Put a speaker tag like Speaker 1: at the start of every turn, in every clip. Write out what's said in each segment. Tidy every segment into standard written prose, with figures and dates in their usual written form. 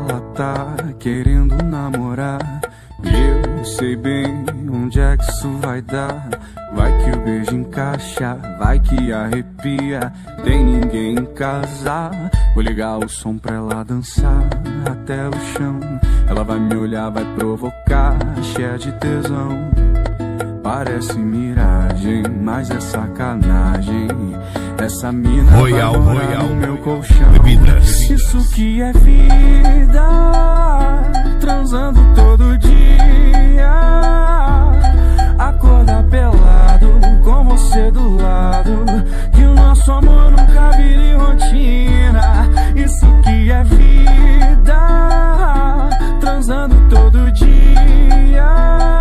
Speaker 1: Ela tá querendo namorar e eu sei bem onde é que isso vai dar. Vai que o beijo encaixa, vai que arrepia. Tem ninguém em casa. Vou ligar o som pra ela dançar até o chão. Ela vai me olhar, vai provocar, cheia de tesão. Parece miragem, mas é sacanagem. Essa mina
Speaker 2: Royal,
Speaker 1: vai morar
Speaker 2: Royal,
Speaker 1: no meu colchão.
Speaker 2: bebidas.
Speaker 1: Isso que é vida, transando todo dia. Acordar pelado, com você do lado. Que o nosso amor nunca vire rotina. Isso que é vida, transando todo dia.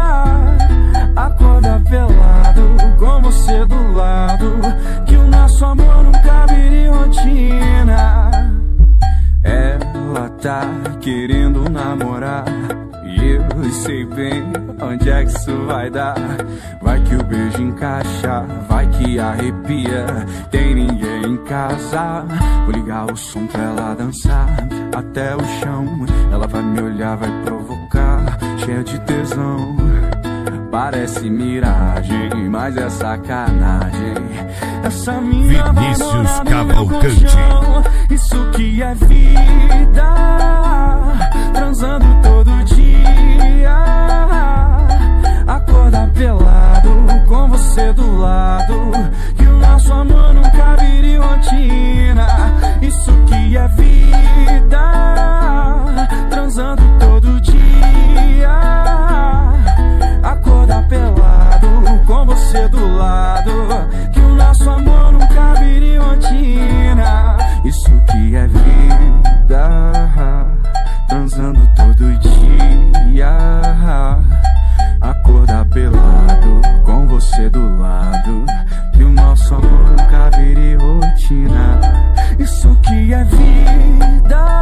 Speaker 1: Acorda pelado, com você do lado. Que o nosso amor nunca vire rotina. Ela tá querendo namorar e eu sei bem onde é que isso vai dar. Vai que o beijo encaixa, vai que arrepia. Tem ninguém em casa. Vou ligar o som pra ela dançar até o chão. Ela vai me olhar, vai provocar, cheia de tesão. Parece miragem, mas é sacanagem. Essa mina
Speaker 2: Vinícius Cavalcante.
Speaker 1: Isso que é vida, transando todo dia. Acordar pelado, com você do lado. Que o nosso amor nunca vire rotina. Isso que é vida, transando todo dia. Acordar pelado, com você do lado. Que o nosso amor nunca vire rotina. Isso que é vida, transando todo dia. Acordar pelado, com você do lado. Que o nosso amor nunca vire rotina. Isso que é vida,